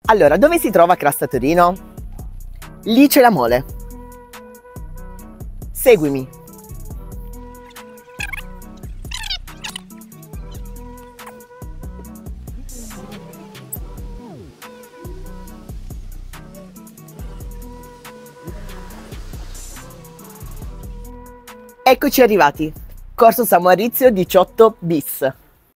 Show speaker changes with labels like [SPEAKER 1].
[SPEAKER 1] Allora, dove si trova Crasta Torino? Lì c'è la mole. Seguimi. Eccoci arrivati. Corso San Maurizio 18 bis.